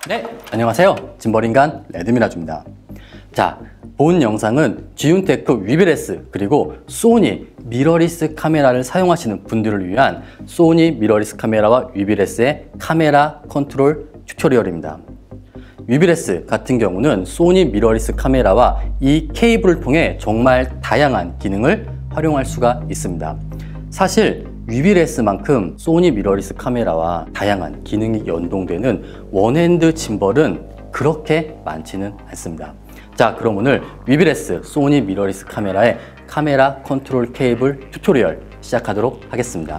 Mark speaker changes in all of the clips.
Speaker 1: 네, 안녕하세요. 짐벌인간 레드미라주입니다. 자, 본 영상은 지윤테크 위비레스 그리고 소니 미러리스 카메라를 사용하시는 분들을 위한 소니 미러리스 카메라와 위비레스의 카메라 컨트롤 튜토리얼입니다. 위비레스 같은 경우는 소니 미러리스 카메라와 이 케이블을 통해 정말 다양한 기능을 활용할 수가 있습니다. 사실 위비레스만큼 소니 미러리스 카메라와 다양한 기능이 연동되는 원핸드 짐벌은 그렇게 많지는 않습니다. 자, 그럼 오늘 위비레스 소니 미러리스 카메라의 카메라 컨트롤 케이블 튜토리얼 시작하도록 하겠습니다.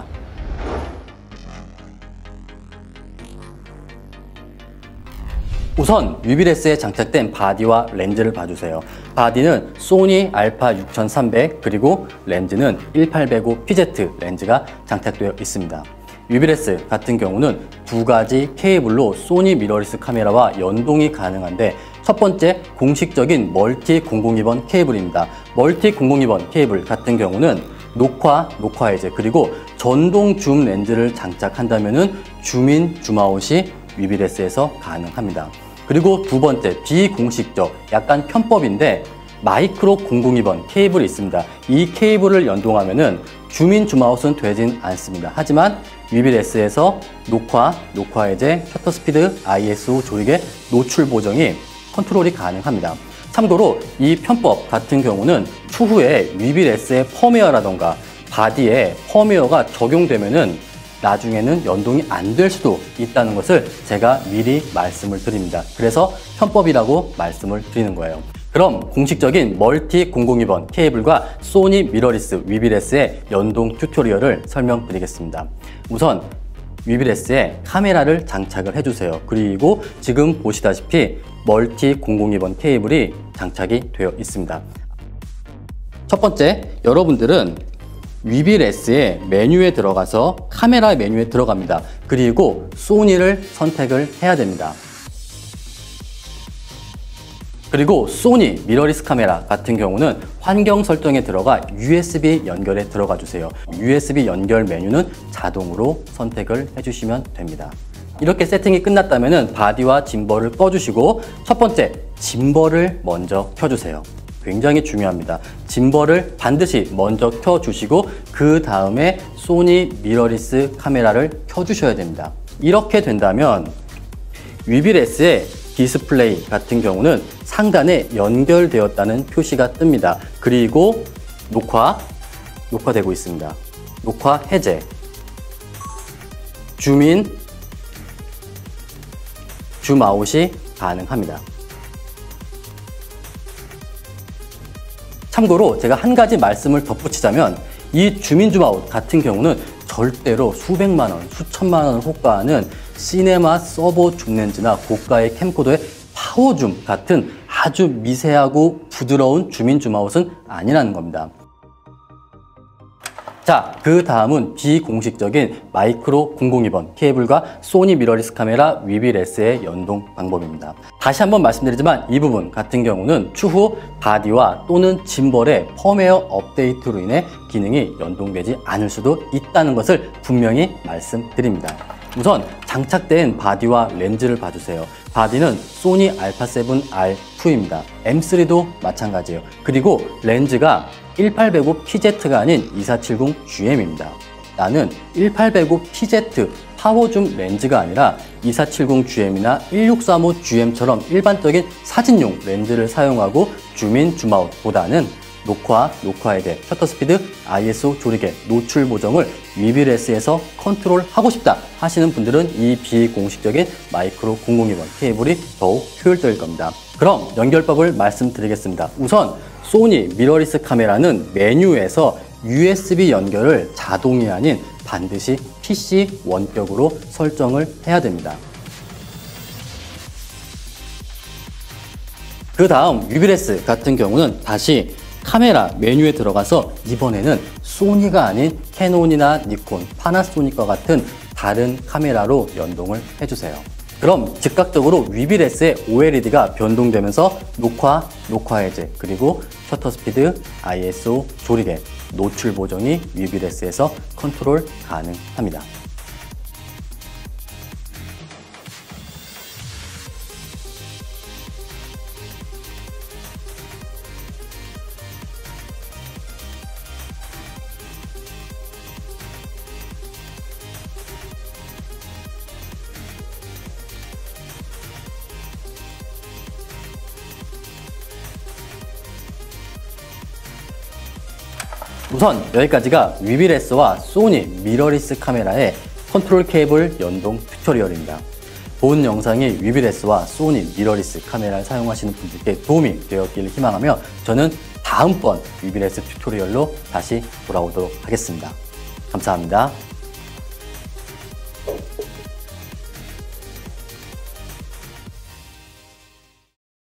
Speaker 1: 우선 위비레스에 장착된 바디와 렌즈를 봐주세요. 바디는 소니 알파 6300 그리고 렌즈는 1805 PZ 렌즈가 장착되어 있습니다. 위비레스 같은 경우는 두 가지 케이블로 소니 미러리스 카메라와 연동이 가능한데 첫 번째 공식적인 멀티 002번 케이블입니다. 멀티 002번 케이블 같은 경우는 녹화 해제 그리고 전동 줌 렌즈를 장착한다면 줌인 줌아웃이 위비레스에서 가능합니다. 그리고 두 번째 비공식적 약간 편법인데 마이크로 002번 케이블이 있습니다. 이 케이블을 연동하면은 줌인 줌아웃은 되진 않습니다. 하지만 위비레스에서 녹화 해제, 셔터 스피드, ISO 조리개, 노출 보정이 컨트롤이 가능합니다. 참고로 이 편법 같은 경우는 추후에 위비레스의 펌웨어라던가 바디에 펌웨어가 적용되면은 나중에는 연동이 안 될 수도 있다는 것을 제가 미리 말씀을 드립니다. 그래서 편법이라고 말씀을 드리는 거예요. 그럼 공식적인 멀티 002번 케이블과 소니 미러리스 위비레스의 연동 튜토리얼을 설명드리겠습니다. 우선 위비레스에 카메라를 장착을 해주세요. 그리고 지금 보시다시피 멀티 002번 케이블이 장착이 되어 있습니다. 첫 번째, 여러분들은 위비레스의 메뉴에 들어가서 카메라 메뉴에 들어갑니다. 그리고 소니를 선택을 해야 됩니다. 그리고 소니 미러리스 카메라 같은 경우는 환경 설정에 들어가 USB 연결에 들어가 주세요. USB 연결 메뉴는 자동으로 선택을 해주시면 됩니다. 이렇게 세팅이 끝났다면 바디와 짐벌을 꺼주시고 첫 번째, 짐벌을 먼저 켜주세요. 굉장히 중요합니다. 짐벌을 반드시 먼저 켜주시고 그 다음에 소니 미러리스 카메라를 켜주셔야 됩니다. 이렇게 된다면 위비레스의 디스플레이 같은 경우는 상단에 연결되었다는 표시가 뜹니다. 그리고 녹화되고 있습니다. 녹화 해제, 줌인, 줌아웃이 가능합니다. 참고로 제가 한 가지 말씀을 덧붙이자면 이 줌인 줌아웃 같은 경우는 절대로 수백만 원, 수천만 원을 호가하는 시네마 서버 줌 렌즈나 고가의 캠코더의 파워줌 같은 아주 미세하고 부드러운 줌인 줌아웃은 아니라는 겁니다. 자, 그 다음은 비공식적인 마이크로 002번 케이블과 소니 미러리스 카메라 위비레스의 연동 방법입니다. 다시 한번 말씀드리지만 이 부분 같은 경우는 추후 바디와 또는 짐벌의 펌웨어 업데이트로 인해 기능이 연동되지 않을 수도 있다는 것을 분명히 말씀드립니다. 우선 장착된 바디와 렌즈를 봐주세요. 바디는 소니 알파7R2입니다. M3도 마찬가지예요. 그리고 렌즈가 1805 PZ가 아닌 2470GM입니다. 나는 1805 PZ 파워줌 렌즈가 아니라 2470GM이나 1635GM처럼 일반적인 사진용 렌즈를 사용하고 줌인 줌아웃보다는 녹화 해제, 셔터 스피드, ISO 조리개, 노출 보정을 위비레스에서 컨트롤하고 싶다 하시는 분들은 이 비공식적인 마이크로 002번 케이블이 더욱 효율적일 겁니다. 그럼 연결법을 말씀드리겠습니다. 우선 소니 미러리스 카메라는 메뉴에서 USB 연결을 자동이 아닌 반드시 PC 원격으로 설정을 해야 됩니다. 그 다음 위비레스 같은 경우는 다시 카메라 메뉴에 들어가서 이번에는 소니가 아닌 캐논이나 니콘, 파나소닉과 같은 다른 카메라로 연동을 해주세요. 그럼 즉각적으로 위비레스의 OLED가 변동되면서 녹화 해제, 그리고 셔터 스피드, ISO 조리개, 노출 보정이 위비레스에서 컨트롤 가능합니다. 우선 여기까지가 위비레스와 소니 미러리스 카메라의 컨트롤 케이블 연동 튜토리얼입니다. 본 영상이 위비레스와 소니 미러리스 카메라를 사용하시는 분들께 도움이 되었기를 희망하며 저는 다음번 위비레스 튜토리얼로 다시 돌아오도록 하겠습니다. 감사합니다.